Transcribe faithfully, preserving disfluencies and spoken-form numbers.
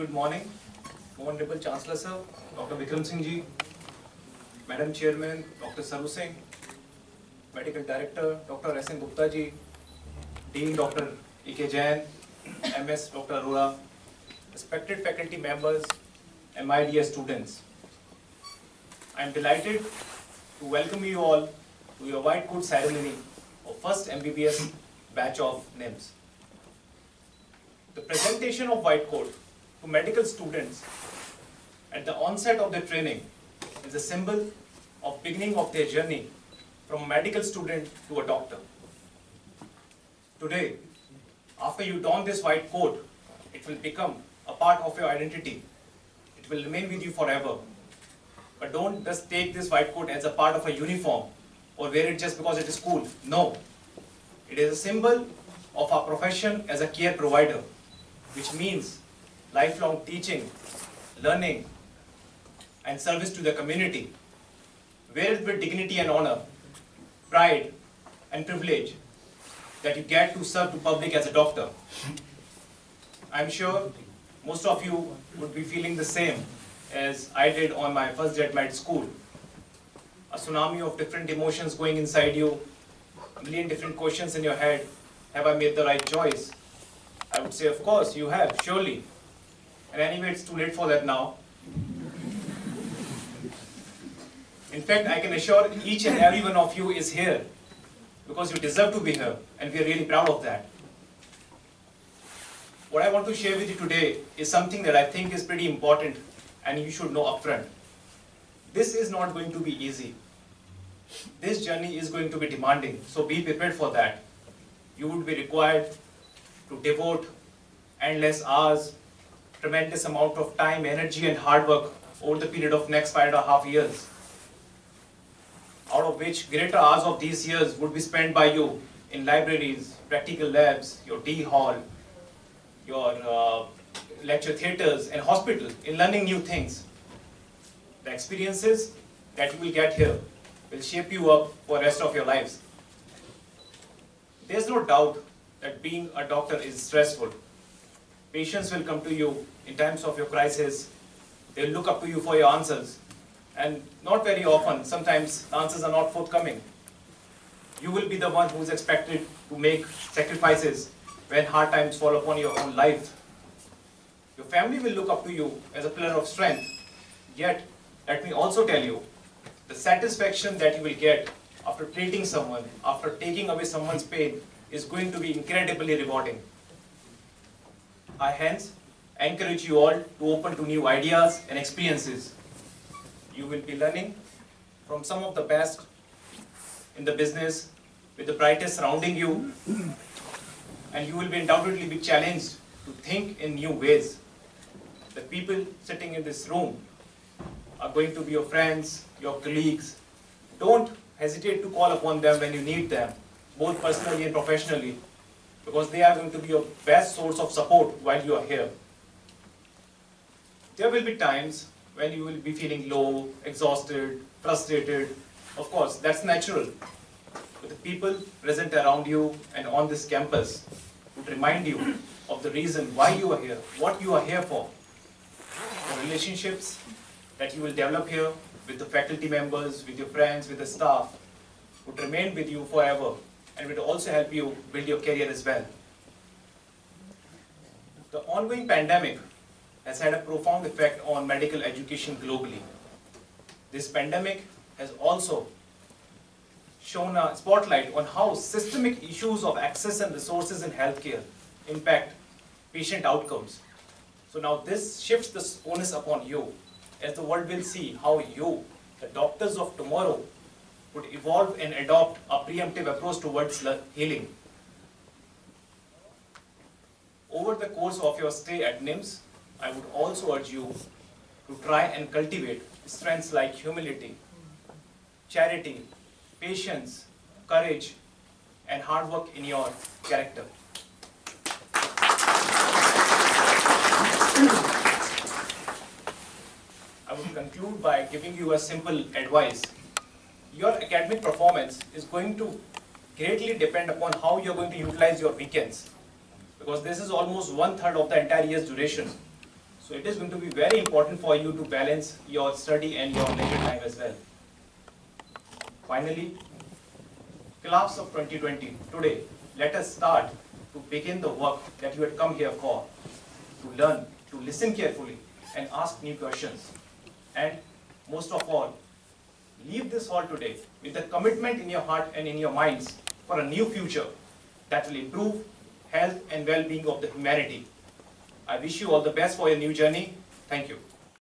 good morning, Honorable Chancellor Sir, Doctor Vikram Singh Ji, Madam Chairman, Doctor Saru Singh, Medical Director, Doctor S N Gupta Ji, Dean Doctor E K Jain, M S Doctor Arora, respected faculty members, and my dear students. I am delighted to welcome you all to your white coat ceremony of first M B B S batch of N I M S. The presentation of white coat to medical students at the onset of their training is a symbol of beginning of their journey from a medical student to a doctor. Today, after you don this white coat, it will become a part of your identity. It will remain with you forever. But don't just take this white coat as a part of a uniform or wear it just because it is cool. No. It is a symbol of our profession as a care provider, which means lifelong teaching, learning, and service to the community. Wear it with dignity and honor, pride and privilege that you get to serve the public as a doctor. I'm sure most of you would be feeling the same as I did on my first day at med school. A tsunami of different emotions going inside you, a million different questions in your head. Have I made the right choice? I would say, of course, you have, surely. And anyway, it's too late for that now. In fact, I can assure each and every one of you is here because you deserve to be here, and we are really proud of that. What I want to share with you today is something that I think is pretty important and you should know upfront. This is not going to be easy. This journey is going to be demanding, so be prepared for that. You would be required to devote endless hours, tremendous amount of time, energy and hard work over the period of next five and a half years. Out of which greater hours of these years would be spent by you in libraries, practical labs, your D hall, your uh, lecture theatres and hospital in learning new things. The experiences that you will get here will shape you up for the rest of your lives. There's no doubt that being a doctor is stressful. Patients will come to you in times of your crisis. They'll look up to you for your answers. And not very often, sometimes the answers are not forthcoming. You will be the one who is expected to make sacrifices when hard times fall upon your own life. Your family will look up to you as a pillar of strength. Yet, let me also tell you, the satisfaction that you will get after treating someone, after taking away someone's pain, is going to be incredibly rewarding. I hence encourage you all to open to new ideas and experiences. You will be learning from some of the best in the business, with the brightest surrounding you, and you will be undoubtedly be challenged to think in new ways. The people sitting in this room are going to be your friends, your colleagues. Don't hesitate to call upon them when you need them, both personally and professionally, because they are going to be your best source of support while you are here. There will be times when you will be feeling low, exhausted, frustrated. Of course, that's natural. But the people present around you and on this campus would remind you of the reason why you are here, what you are here for. The relationships that you will develop here with the faculty members, with your friends, with the staff, would remain with you forever and will also help you build your career as well. The ongoing pandemic has had a profound effect on medical education globally. This pandemic has also shown a spotlight on how systemic issues of access and resources in healthcare impact patient outcomes. So now this shifts the onus upon you, as the world will see how you, the doctors of tomorrow, would evolve and adopt a preemptive approach towards healing. Over the course of your stay at N I M S, I would also urge you to try and cultivate strengths like humility, charity, patience, courage, and hard work in your character. I would conclude by giving you a simple advice. Your academic performance is going to greatly depend upon how you're going to utilize your weekends, because this is almost one third of the entire year's duration. So it is going to be very important for you to balance your study and your leisure time as well. Finally, class of twenty twenty, today, let us start to begin the work that you had come here for, to learn, to listen carefully and ask new questions. And most of all, leave this hall today with a commitment in your heart and in your minds for a new future that will improve health and well-being of the humanity. I wish you all the best for your new journey. Thank you.